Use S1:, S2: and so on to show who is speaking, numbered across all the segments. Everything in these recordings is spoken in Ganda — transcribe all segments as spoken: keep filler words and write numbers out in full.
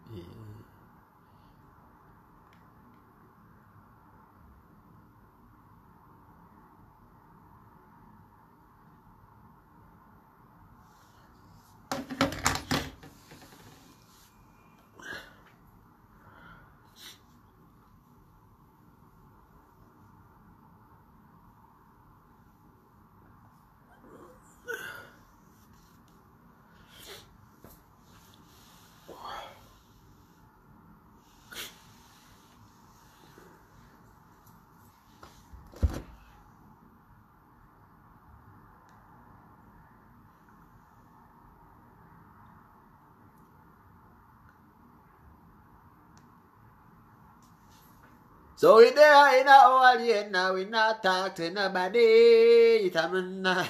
S1: So we there in our alien now, we not talk to nobody. Tamana.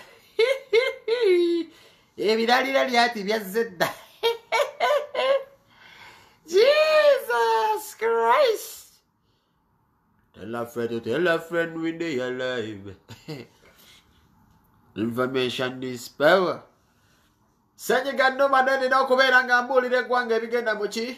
S1: Evi dali dali ati biazeda. Jesus Christ. Tell a friend, tell a friend when they alive. Information is power. Sanye gano madani na kubera ngambuli de kwange bigenda muchi.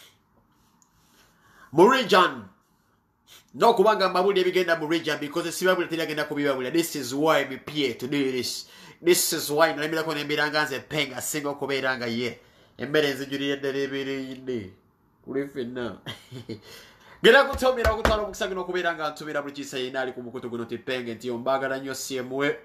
S1: Murijan. No kubanga mabuli bigenda murijan because sibabuli tilagenda kubibabula. This is why we pay to do this. This is why nalembera ko nembiranga nze penga singo kuberanga ye. Embere nzijuriye derebere inde. Kuri fina. Gera kutomera kutwala okusagino kuberanga ntubira buli kisayina ali kumukutu guno tipenge ntiyo mbagala nnyo C M W.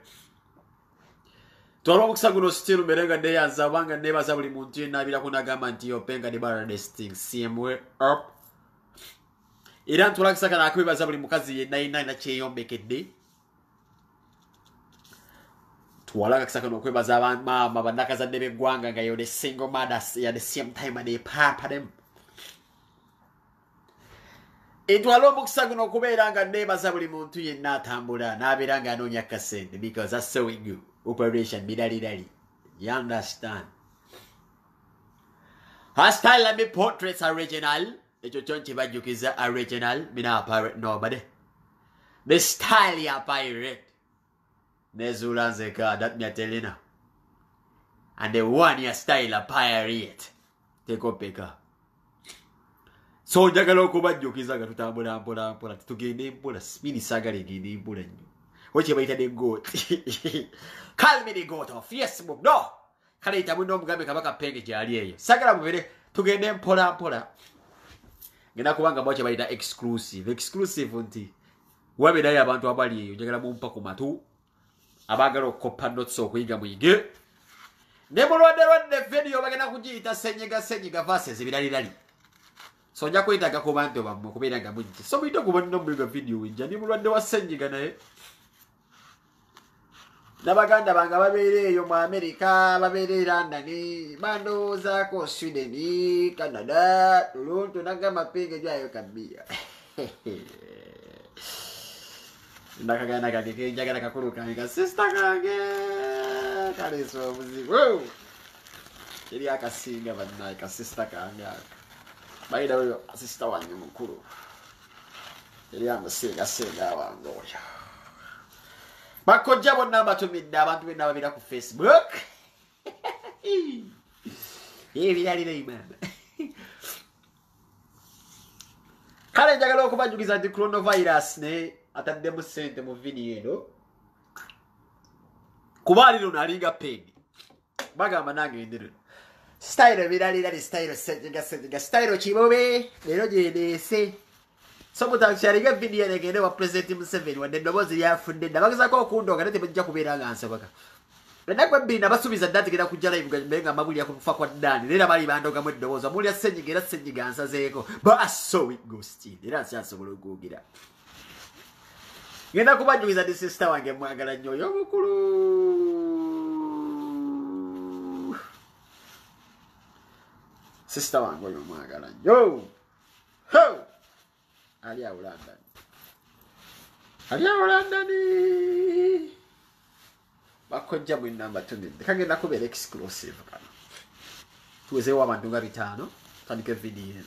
S1: Twala okusagino still merenga de yazabanga neba za buli muntu yenabira kunagamba ntiyo penga de bara desting C M W up. Era ntulakisaka nakwebaza buli mukazi ye nine na kyeyombekedde. Twala kisaka nokwebaza mama bandakazadde beggwanga nga yo the single mothers at the same time and they papa them. Etwala omukusagino okubeera nga neebaza buli muntu yenna atambula n'abeera nga anoonya kasente because that's so we go. Operation Bidalidali. You understand? Her style and me portraits original. Echo chonchi bajukiza original. Me not pirate nobody. The style ya pirate. Nezulanze ka that me tell you now. And the one ya style a pirate. Take up peka. So jagala okubajukiza ga tutambula mpola mpola tugende mpola mini sagale gende mpola nnyo. Wache baita the goat. Call me the goat on Facebook. No. Kale itamu ndo mugambe kabaka penge gyali eyo. Sagala mubere tugende mpola mpola. Ngenda kubanga bache baita exclusive. Exclusive nti. Wabe dai abantu abali eyo jagala mumpa ku matu. Abagala okoppa notes okuyiga muyige. Ne mulwadde lwadde video bagenda kugiyita senyiga senyiga verses ebiralirali. So nja kwetaga ku bantu bamwe kubeera nga mujje. So muyite ku bantu mbuga video winja ni mulwadde wa senyiga naye. Nabaganda banga babeere eyo mu America, babeere e London, bandooza ko Sweden, Canada, Toronto nagamba penge jayo kabia. Nakagana kage njagala kakulu kange sister kange. Kale so muzigo. Eri akasinga banna ka sister kange. Baida we sister wange mukuru. Eri amusinga singa wangoya. Bakojja bonna batumidde abantu benna babira ku Facebook. Eh byali ne imana. Kale njagala okubajukiza nti coronavirus ne atadde mu sente mu video eno. Kubaliro nalinga peni. Bagamba nange ndiro. Style biralira li style senga senga style chibobe lero jedese. Somo taksharinga video negende wa President Museveni wa ndobozi yafudde ndabagiza ko okundonga nete bajja kubeera ngansa baka. Ndakwa bina basubiza dati genda kujja live gajmenga amabuli yakufa kwa dani lera bali bandonga mu ndoboza muli asenyiga era senyiga ansazeeko ba so we go still era syasobola okugira. Ngenda kubajukiza di sister wange mwagala nnyo yo mukulu. Sister wange yo mwagala nnyo. Ho! Ali London. Ali London. Bakojja mu namba tuninde. Kagenda kubeera exclusive kana. Tuwezeewo abantu nga bitano. Tandike video.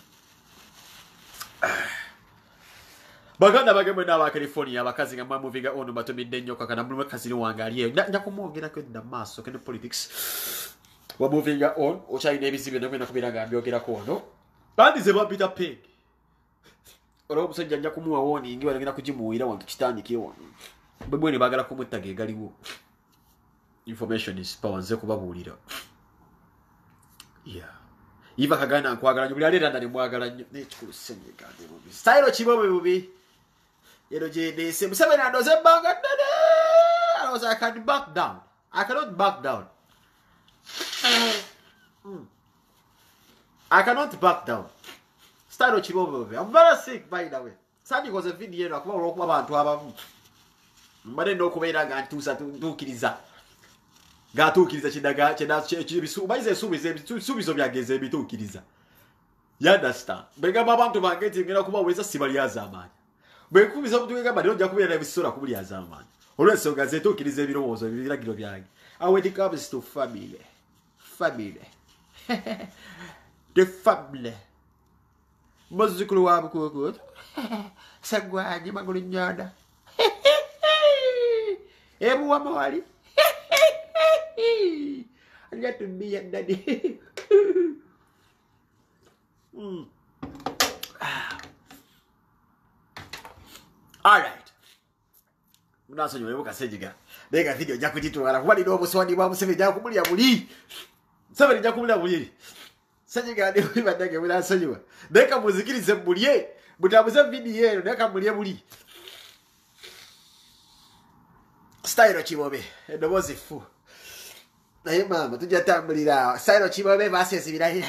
S1: Baganda bagemwe n'aba California abakazi nga mwamuviga ono batumidde nnyo kakana mulwe kazini wange ali eyo nja kumwogera ko dda maaso kene politics wamuvinga on okyalina ebizibu byonna kwenda kubeera nga mbyogerako ono bandize ba Peter Pig olo musajja njja kumuwa warning balagenda kujimuwira wantu kitandike wano bwe ne bagala kumuttage galiwo information is power nze kubabuulira yeah Iva Kagana nkwagala nyubuli alera ndani mwagala nnyo n'ekikulu Ssenyiga ndi bubi style kibobe bubi yero je dese Museveni andoze banga ddene I was I can back down I cannot back down mm. I cannot back down style kibobe bubi I'm very sick by the way sandi koze video eno akuba olwokuba abantu abamu mbade n'okubeera nga ntuusa ntuukiriza gatuukiriza kidaga kibisu baize subize subizo byageze ebituukiriza you understand begamba abantu bange nti ngenda kuba weza sibali azamanya bekubiza omuntu ngamba ndio nja kubeera ebisura kubuli azamanya olwensonga ze tuukiriza ebirowoozo ebiragiro byange when it comes to family family the family muzukulu wa bukuku sagwaje magulu nyanda ebu wa mawali I got to be at daddy. mm. All right. Munaso nyo ebuka Ssenyiga. Dega video nja kutitwala kuba lino obuswani bwa Museveni nja kumulya buli. Museveni nja kumulya buli. Ssenyiga ndi bibadde bula nsonyiwa. Deka muzikirize bulye. Mutabuze video eno deka mulye buli. Style kibobe. Edobozi fu. Naye mama tujja tambulira style kibobe versus birahira.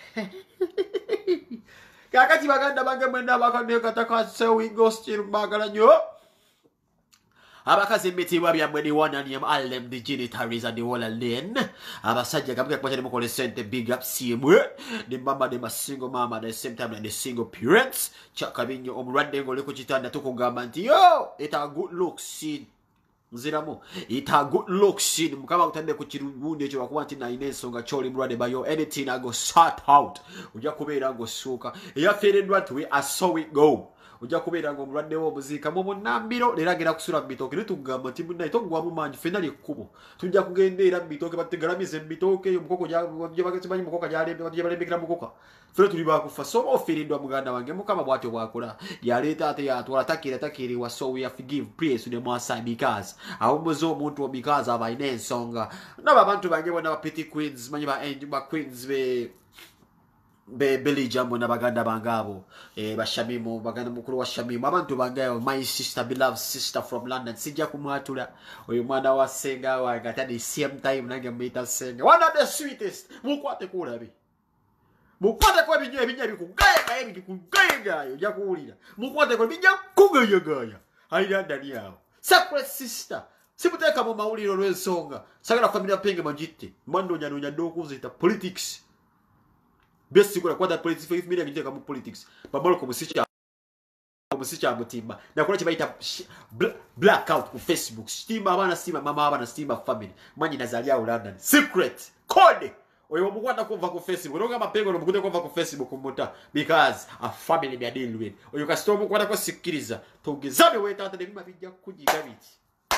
S1: Kakati baganda bange mwenda bakande kataka so we go still bagala nyo. Abakazi mitibwa byamwe ni one and all them the genitaries and the whole lane. Abasajja kabika kwa chane mukole sente big up simwe. The mama de single mama at the same time and the single parents. Chakabinyo omulwadde ngole ku kitanda tukugamba nti yo it a good look see. Nziramo it a good look scene mukaba kutande ku kirungunde ekyo bakuba nti naine ensonga kyoli mulwadde bayo anything I go sort out ujja kubeera ngo suuka eyaferedwa tuwe I saw it go ujja kubeera ngo mulwadde wo muzika mu munambiro lera gera kusula mbitoke litugamba nti munnaye togwa mu manji fenali ekkubo tujja kugendeera mbitoke bategalamize mbitoke omukoko gye bagatsimanyi mukoka gyalembera gye balembekera mukoka fere tuli bakufa so ofiridwa muganda wange mukama bwatyo bwakola yaleeta ate yatwala takira takiri wa so we have to give praise to the Maasai because awumuzo omuntu omikaza abaine ensonga naba abantu bange bona ba petty queens manyi ba angel ba queens be be Billy Jambo na baganda bangabo eh bashamimu baganda mukuru wa shamimu abantu bangayo my sister beloved sister from London sijja kumwatula oyo mwana wa senga wa gatadi same time nange mwita senga one of the sweetest mukwate kulabi mukwate kwa binyo ebinya bikugaya gaya bikugaya gaya ujja kuwulira mukwate kwa binyo kugaya gaya aida ndani yao sacred sister sibuteka mu mawuliro lw'ensonga sagala family penge manjite mando nyano nyando kuzita politics besi kwa kwata politics five million ngiteka mu politics babalo ko musicha musicha mutimba na kuna chibaita blackout ku Facebook stima abana stima mama abana stima family manyi nazalia London secret code oyo mukwata kuva ku Facebook ronga mapengo nomukute kuva ku Facebook muta because a family me deal with oyo kastomo kwata ko sikiriza togezame weta ate bima bijja kujiga biti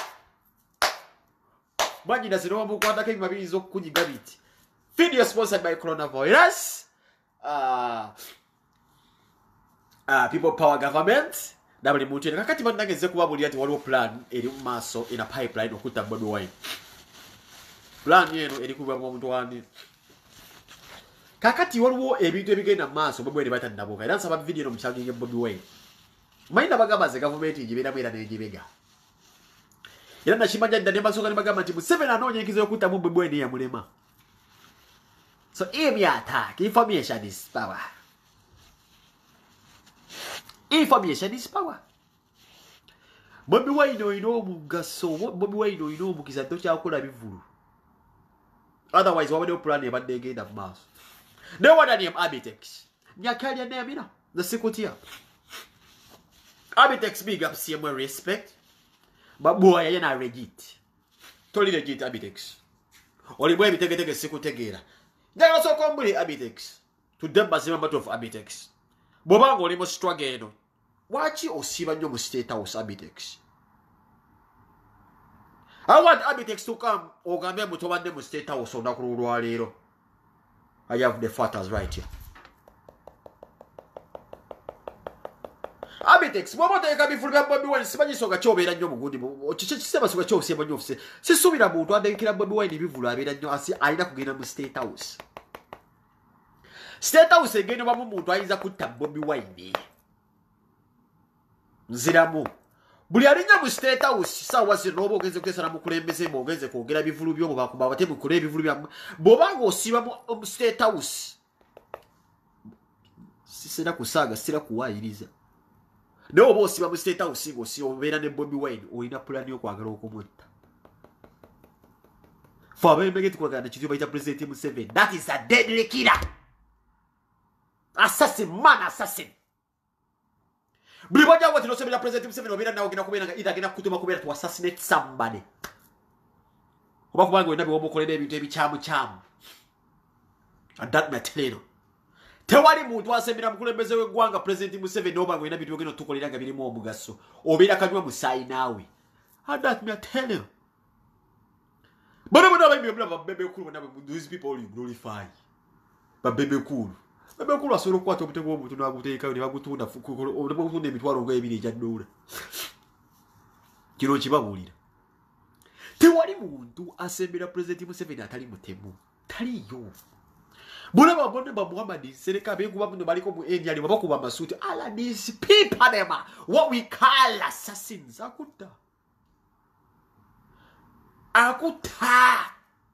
S1: manyi nazino mukwata ke bima bizo kujiga biti video sponsored by coronavirus uh uh people power government dabali mutu ene kakati bandageze kuba buli ati waliwo plan eri mu maso ina pipeline okuta Bobi Wine plan yeno eri kuba mu muntu wani kakati waliwo ebintu ebigenda mu maso Bobi Wine batandaboka era nsaba video no mchanginge Bobi Wine mayina bagamba ze government njibera mwera nejibega era nakimanya ndane basoka ne bagamba nti Museveni anonyekize okuta mu Bobi Wine ya mulema. So if you attack, information is power. Information is power. Bobi Wine ino mugaso, Bobi Wine ino mukiza tocha akola bivulu. Otherwise, what would you plan about the gate of mass? No one name Abitex. Nyakalia name, you know, the security. Abitex big up same way respect. But boy, you're not legit. Totally legit Abitex. Only boy, we take a security. They also come with Abitex. To them, as a matter of Abitex. Bobango limo struggle. Watch you or see when you state house Abitex. I want Abitex to come or Gambe to one them state house on Nakuru. I have the photos right here. Abitex bobo teka bifulu bya Bobi Wine simanyi soga kyobera nnyo mugundi chiche kisema soga kyo osemba nnyo ofise sisubira muntu adekira Bobi Wine bivulu abera nnyo asi alina kugenda mu State House State House egendo bamu muntu ayiza kutta Bobi Wine nziramu buli alinya mu State House sawa zinobo ogenze kutesana mu kulembeze mu ogenze kwogera bivulu byo bakuba bate mu kule bivulu bya bobanga osiba mu State House sisera kusaga sira kuwayiriza no bosi ba mu State House ngo si obera ne Bobi Wine oyina plan yo kwagala okumutta Fabe mbegeti kwagala chitu baita President Museveni that is a deadly killer assassin man assassin buli bajja wati no sebera President Museveni obera nawo gina kubera ida gina kutuma kubera to assassinate somebody oba kubanga oyina biwo mukolera ebintu ebichamu chamu and that material tewali muntu asembera mukulembeze w'eggwanga President Museveni oba ngwina bitu ogeno tukolera nga birimu omugaso obera kanywa musayi nawe adat me tell you bana bana bayi bana babebe kulu bana these people you glorify babebe kulu babebe kulu asoro kwata obutego omuntu naguteeka ne bagutunda obutunda emitwalo nga ebiri ejaddoula kiro kibabulira tewali muntu asembera President Museveni atali mutemu taliyo Bulaba bonde ba Muhammad sereka be kuba muno baliko mu India liba bakuba masuti ala these people them what we call assassins akuta akuta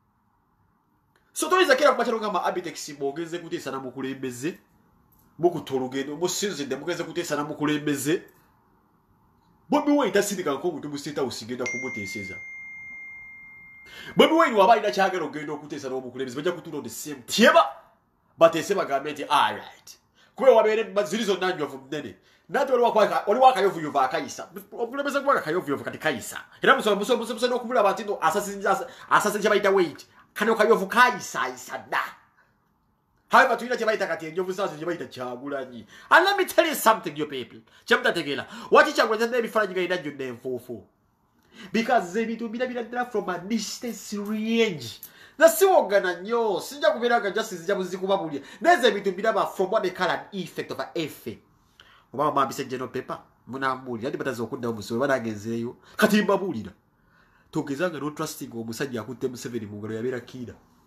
S1: so toiza kera kubachalo kama Abitex bogeze kutesa na mukulembeze mukutolugendo musinze ndemugeze kutesa na mukulembeze Bobi Wine tasindika ko mutu musita usigenda kumuteseza Bobi Wine wabaida kyagero ogenda okutesa no mukulembeze bajja kutulo the same tieba batese bagambye all right kwe wabere bazirizo nanyo vumnene nato wali wakwa wali wakayovu yuva kaisa okulembeza kwa kayovu yuva kati kaisa era muso muso muso muso nokumula batindo assassin assassin chabaita wait kano kayovu kaisa isa da hayi batuina chabaita kati enjovu sasa chabaita chagulanyi and let me tell you something you people chamta tegela wachi chagwa nde bifanya gaida jode mfofo because they need to be bila from a distance range na siwogana nyo sinja kubiraga justice jabu zikubabulia neze bitu bidaba from what they call an effect of an effect oba mambise general paper muna mbuli yadi batazo okudda omusoro banagenzeyo kati mbabulira togezanga no trusting omusajja akutte Museveni mu ngalo yabera kira